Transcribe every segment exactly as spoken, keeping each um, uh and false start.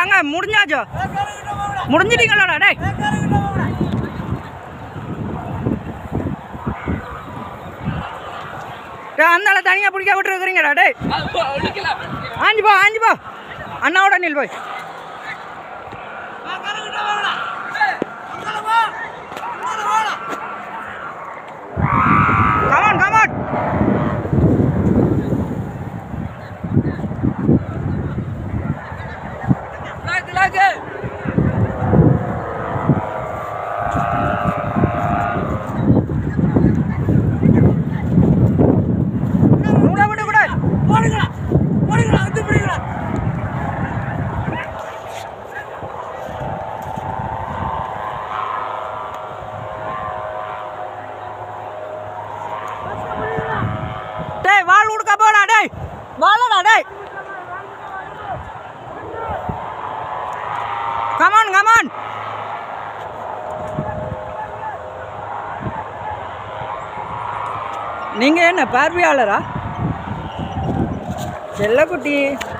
வாங்க முடிஞ்சாச்சோ முடிஞ்சிட்டீங்களாடா டேய் அந்த தனியாக பிடிக்க விட்டுருக்குறீங்கடா டேய் ஆஞ்சு போ ஆஞ்சு போ அண்ணாவோட நில் போய் come on come on Come on, come on. நீங்க என்ன பார்வையாளரா? செல்லக்குட்டி.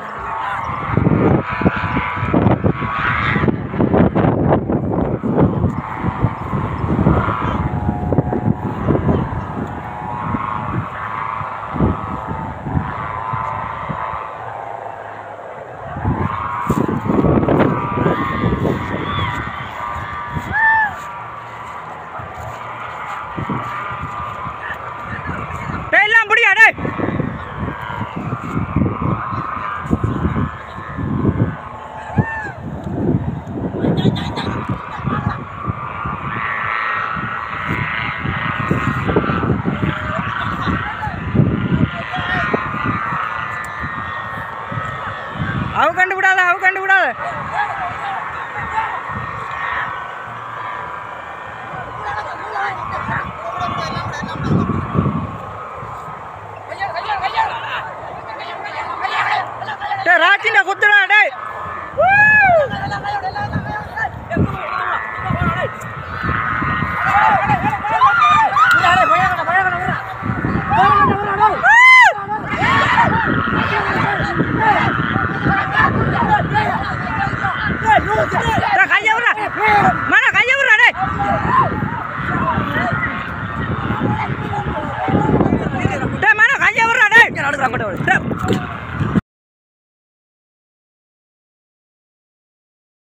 அவ கண்டு விடாத அவ கண்டு விடாத ராச்சின குத்துடா டேய் mana kaya ura deh deh mana kaya ura deh